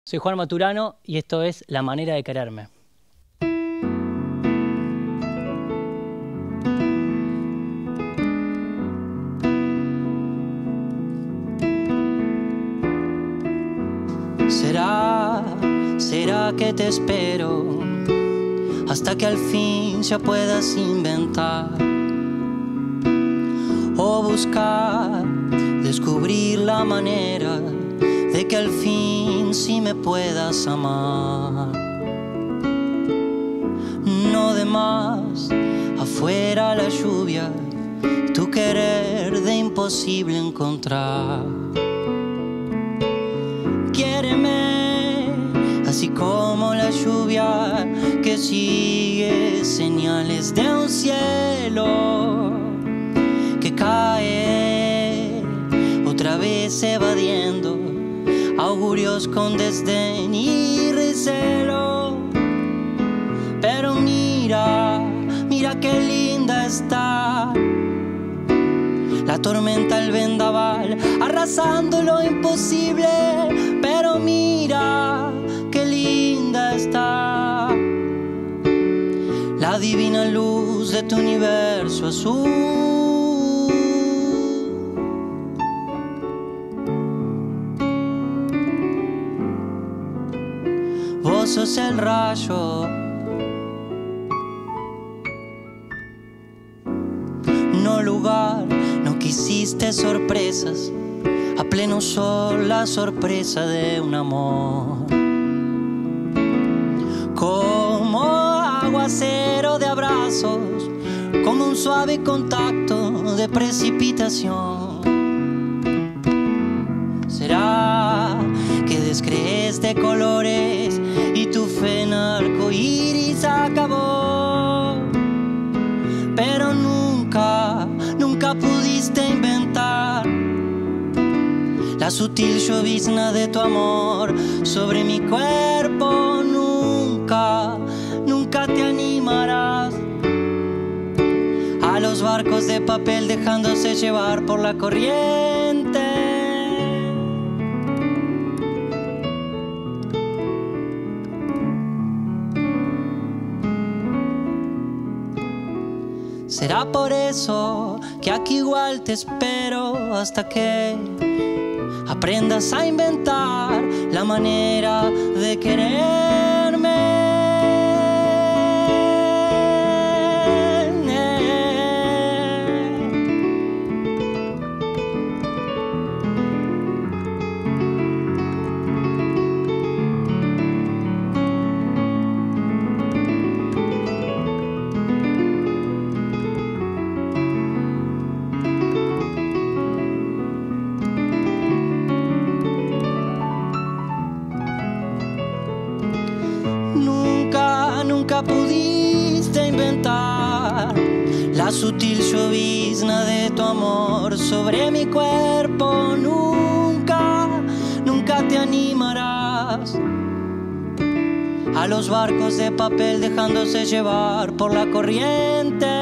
Soy Juan Maturano y esto es La Manera de Quererme. Será que te espero hasta que al fin ya puedas inventar o buscar, descubrir la manera de que al fin sí me puedas amar. No de más, afuera la lluvia, tu querer de imposible encontrar. Quiéreme, así como la lluvia que sigue señales de un cielo que cae, otra vez evadiendo augurios con desdén y recelo. Pero mira qué linda está la tormenta, el vendaval, arrasando lo imposible. Pero mira qué linda está la divina luz de tu universo azul. Vos sos el rayo, no lugar, no quisiste sorpresas, a pleno sol la sorpresa de un amor. Como aguacero de abrazos, como un suave contacto de precipitación. Será que descrees de colores y tu fe en arco iris acabó. Pero nunca pudiste inventar la sutil llovizna de tu amor sobre mi cuerpo. Nunca te animarás a los barcos de papel dejándose llevar por la corriente. Será por eso que aquí igual te espero hasta que aprendas a inventar la manera de quererme. Nunca pudiste inventar la sutil llovizna de tu amor sobre mi cuerpo. Nunca te animarás a los barcos de papel dejándose llevar por la corriente.